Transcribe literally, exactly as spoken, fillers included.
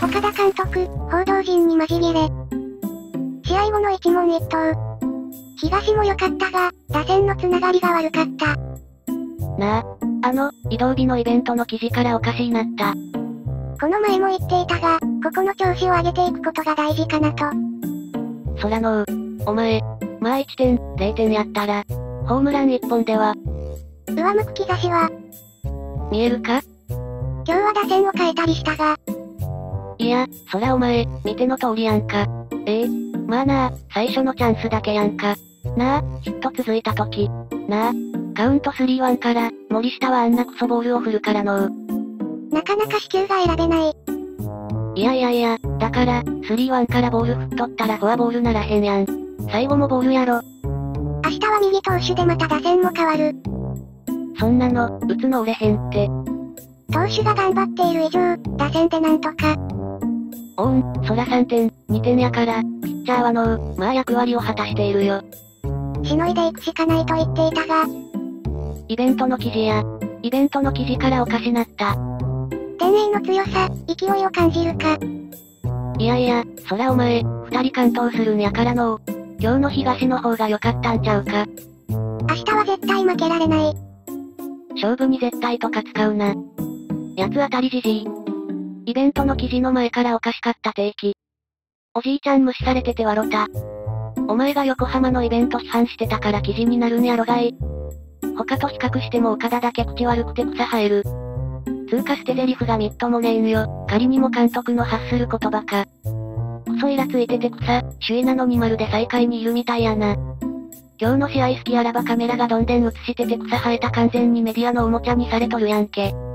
岡田監督、報道陣にマジギレ。試合後の一問一答。東も良かったが、打線のつながりが悪かった。 なあ、あの、移動日のイベントの記事からおかしいなった。 この前も言っていたが、ここの調子を上げていくことが大事かなと。 そらのう、お前、まあいってん、れいてんやったら、ホームランいっぽんでは、 上向く兆しは、 見えるか？ 今日は打線を変えたりしたが。 いや、そらお前、見ての通りやんか。ええ、まあなあ、最初のチャンスだけやんか。なあ、ヒット続いた時。なあ、カウントスリーワンから、森下はあんなクソボールを振るからのう。 なかなか四球が選べない。 いやいやいや、だから、スリーワンからボール振っとったらフォアボールならへんやん。最後もボールやろ。 明日は右投手でまた打線も変わる。 そんなの、打つの売れへんって。 投手が頑張っている以上、打線でなんとか。 おうん、そらさんてん、にてんやから、ピッチャーはのう、まあ役割を果たしているよ。 しのいでいくしかないと言っていたが。 イベントの記事や、イベントの記事からおかしなった。 天栄の強さ、勢いを感じるか。 いやいや、そらお前、二人完投するんやからのう。今日の東の方が良かったんちゃうか。 明日は絶対負けられない。 勝負に絶対とか使うな。八つ当たりじじい。イベントの記事の前からおかしかった定期。おじいちゃん無視されてて笑った。お前が横浜のイベント批判してたから記事になるんやろがい。他と比較しても岡田だけ口悪くて草生える。つうか捨て台詞がみっともねえんよ。仮にも監督の発する言葉か。クソイラついてて草、首位なのにまるで最下位にいるみたいやな。今日の試合好きあらばカメラがどんでん映してて草生えた完全にメディアのおもちゃにされとるやんけ。